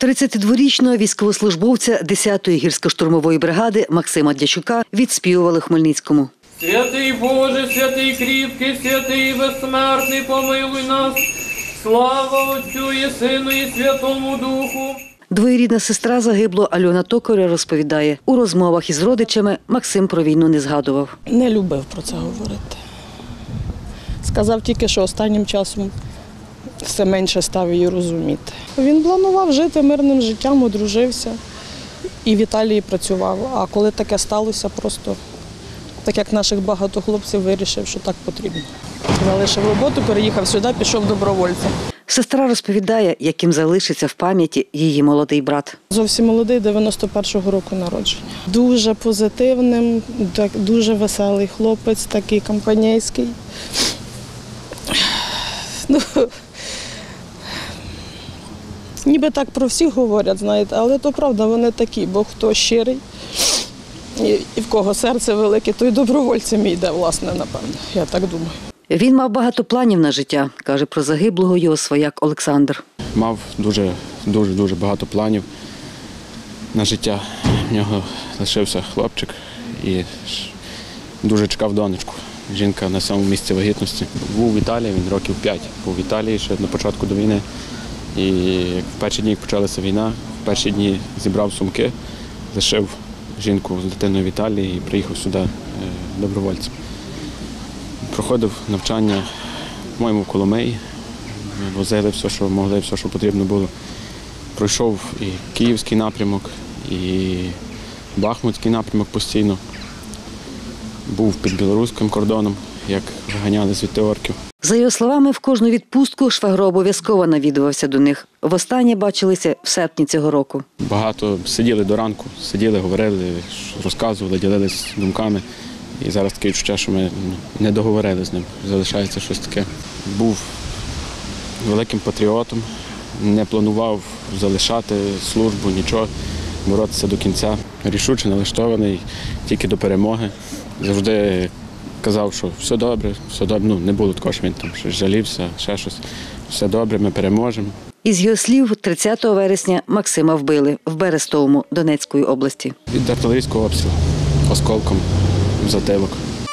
32-річного військовослужбовця 10-ї гірсько-штурмової бригади Максима Дячука відспівували в Хмельницькому. Святий Боже, святий кріпкий, святий безсмертний, помилуй нас. Слава Отцю і Сину і Святому Духу. Двоюрідна сестра загиблого Альона Токаря розповідає, у розмовах із родичами Максим про війну не згадував. Не любив про це говорити. Сказав тільки, що останнім часом все менше став її розуміти. Він планував жити мирним життям, одружився і в Італії працював. А коли таке сталося, просто, так як наших багато хлопців, вирішив, що так потрібно. Залишив роботу, переїхав сюди, пішов добровольцем. Сестра розповідає, яким залишиться в пам'яті її молодий брат. Зовсім молодий, 91-го року народження. Дуже позитивним, дуже веселий хлопець, такий компанійський. Ніби так про всіх говорять, знаєте, але то правда, вони такі, бо хто щирий і в кого серце велике, то й добровольцем йде, власне, напевно, я так думаю. Він мав багато планів на життя, каже про загиблого його свояк Олександр. Мав дуже багато планів на життя. В нього лишився хлопчик і дуже чекав донечку. Жінка на самому місці вагітності. Був в Італії, він років 5 був в Італії ще на початку до війни. І в перші дні, як почалася війна, в перші дні зібрав сумки, лишив жінку з дитиною в Італії і приїхав сюди добровольцем. Проходив навчання, по-моєму, в Коломиї, возили все, що могли, все, що потрібно було. Пройшов і Київський напрямок, і Бахмутський напрямок постійно. Був під білоруським кордоном, як виганяли звідти орків. За його словами, в кожну відпустку Швагро обов'язково навідувався до них. Востаннє бачилися в серпні цього року. Багато сиділи до ранку, сиділи, говорили, розказували, ділились думками. І зараз таке відчуття, що ми не договорили з ним, залишається щось таке. Був великим патріотом, не планував залишати службу, нічого, боротися до кінця. Рішуче налаштований, тільки до перемоги. Завжди казав, що все добре, ну, не було такого, що він там щось жалівся, ще щось. Все добре, ми переможемо. Із його слів, 30 вересня Максима вбили в Берестовому Донецької області. Від артилерійського обстрілу, осколком в затилок.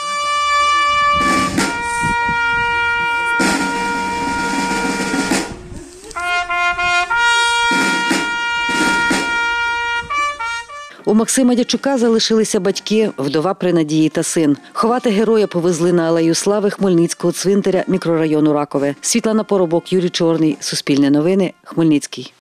У Максима Дячука залишилися батьки, вдова при надії та син. Ховати героя повезли на Алею Слави Хмельницького цвинтаря мікрорайону Ракове. Світлана Поробок, Юрій Чорний. Суспільне новини. Хмельницький.